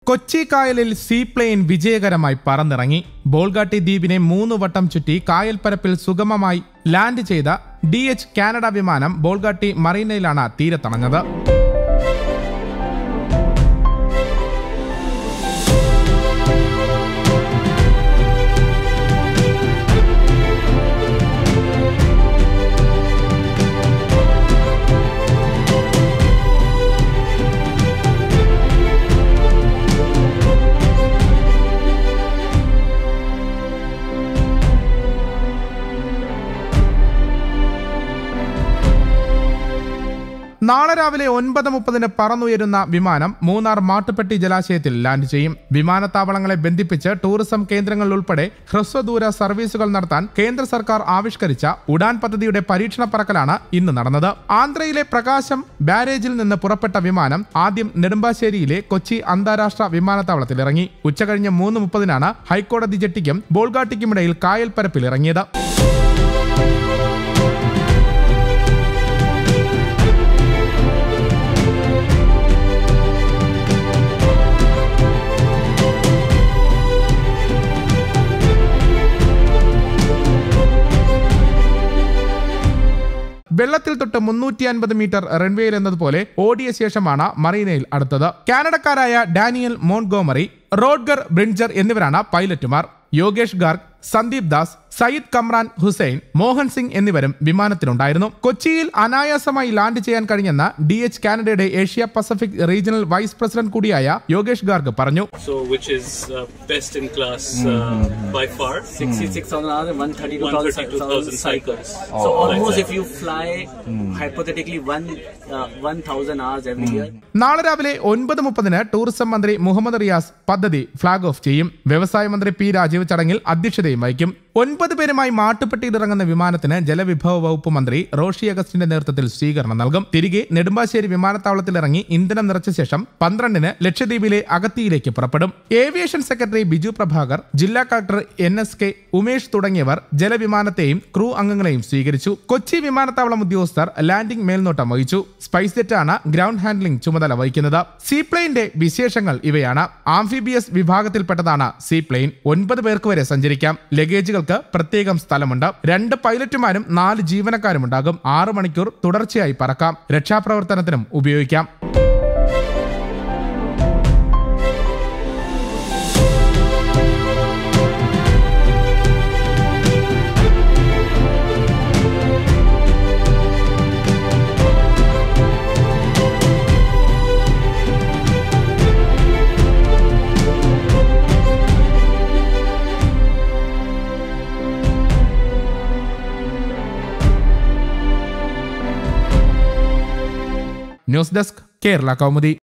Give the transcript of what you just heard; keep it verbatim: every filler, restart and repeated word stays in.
കൊച്ചി കായലിൽ സീപ്ലെയിൻ വിജയകരമായി പറന്നിറങ്ങി. ബോൾഗാട്ടി ദ്വീപിനെ മൂന്ന് വട്ടം ചുറ്റി കായൽപ്പരപ്പിൽ സുഗമമായി ലാൻഡ് ചെയ്ത ഡി എച്ച് കാനഡ വിമാനം ബോൾഗാട്ടി മറീനയിലാണ് തീരത്തണഞ്ഞത്. നാളെ രാവിലെ ഒൻപത് മുപ്പതിന് പറന്നുയരുന്ന വിമാനം മൂന്നാർ മാട്ടുപ്പെട്ടി ജലാശയത്തിൽ ലാൻഡ് ചെയ്യും. വിമാനത്താവളങ്ങളെ ബന്ധിപ്പിച്ച് ടൂറിസം കേന്ദ്രങ്ങളിൽ ഉൾപ്പെടെ ഹ്രസ്വദൂര സർവീസുകൾ നടത്താൻ കേന്ദ്ര സർക്കാർ ആവിഷ്കരിച്ച ഉഡാൻ പദ്ധതിയുടെ പരീക്ഷണ പറക്കലാണ് ഇന്ന് നടന്നത്. ആന്ധ്രയിലെ പ്രകാശം ബാരേജിൽ നിന്ന് പുറപ്പെട്ട വിമാനം ആദ്യം നെടുമ്പാശ്ശേരിയിലെ കൊച്ചി അന്താരാഷ്ട്ര വിമാനത്താവളത്തിൽ ഇറങ്ങി. ഉച്ചകഴിഞ്ഞ് മൂന്ന് മുപ്പതിനാണ് ഹൈക്കോടതി ജെട്ടിക്കും ബോൾഗാട്ടിക്കുമിടയിൽ കായൽപ്പരപ്പിൽ ഇറങ്ങിയത്. വെള്ളത്തിൽ തൊട്ട് മുന്നൂറ്റി അൻപത് മീറ്റർ റൺവേയിൽ എന്നതുപോലെ ഓടിയ ശേഷമാണ് മറീനയിൽ അടുത്തത്. കാനഡക്കാരായ ഡാനിയൽ മോൺഗോമറി, റോഡ്ഗർ ബ്രിഡ്ജർ എന്നിവരാണ് പൈലറ്റുമാർ. യോഗേഷ് ഗാർഗ്, സന്ദീപ് ദാസ്, സയ്യിദ് കമ്രാൻ ഹുസൈൻ, മോഹൻ സിംഗ് എന്നിവരും വിമാനത്തിലുണ്ടായിരുന്നു. കൊച്ചിയിൽ അനായാസമായി ലാൻഡ് ചെയ്യാൻ കഴിഞ്ഞെന്ന് ഡി എച്ച് കാനഡയുടെ Asia Pacific regional vice president കൂടിയായ യോഗേഷ് ഗാർഗ് പറഞ്ഞു. നാളെ രാവിലെ ഒൻപത് മുപ്പതിന് ടൂറിസം മന്ത്രി മുഹമ്മദ് റിയാസ് പദ്ധതി ഫ്ളാഗ് ഓഫ് ചെയ്യും. വ്യവസായ മന്ത്രി പി രാജീവ് ചടങ്ങിൽ അധ്യക്ഷതയും വഹിക്കും. ഒൻപത് പേരുമായി മാട്ടുപ്പെട്ടിയിലിറങ്ങുന്ന വിമാനത്തിന് ജലവിഭവ വകുപ്പ് മന്ത്രി റോഷി അഗസ്റ്റിന്റെ നേതൃത്വത്തിൽ സ്വീകരണം നൽകും. തിരികെ നെടുമ്പാശ്ശേരി വിമാനത്താവളത്തിൽ ഇറങ്ങി ഇന്ധനം നിറച്ച ശേഷം പന്ത്രണ്ടിന് ലക്ഷദ്വീപിലെ അഗത്തിയിലേക്ക് പുറപ്പെടും. ഏവിയേഷൻ സെക്രട്ടറി ബിജു പ്രഭാകർ, ജില്ലാ collector N S K Umesh തുടങ്ങിയവർ ജലവിമാനത്തെയും ക്രൂ അംഗങ്ങളെയും സ്വീകരിച്ചു. കൊച്ചി വിമാനത്താവളം ഉദ്യോഗസ്ഥർ ലാൻഡിംഗ് മേൽനോട്ടം വഹിച്ചു. സ്പൈസ് ജെറ്റാണ് ഗ്രൗണ്ട് ഹാൻഡ്ലിംഗ് ചുമതല വഹിക്കുന്നത്. സീപ്ലെയിന്റെ വിശേഷങ്ങൾ ഇവയാണ്. ആംഫിബിയസ് വിഭാഗത്തിൽപ്പെട്ടതാണ് സീപ്ലെയിൻ. ഒൻപത് പേർക്ക് വരെ സഞ്ചരിക്കാം. ലഗേജുകൾക്ക് പ്രത്യേകം സ്ഥലമുണ്ട്. രണ്ട് പൈലറ്റുമാരും നാല് ജീവനക്കാരും ഉണ്ടാകും. ആറ് മണിക്കൂർ തുടർച്ചയായി പറക്കാം. രക്ഷാപ്രവർത്തനത്തിനും ഉപയോഗിക്കാം. News desk, Kerala Kaumudi.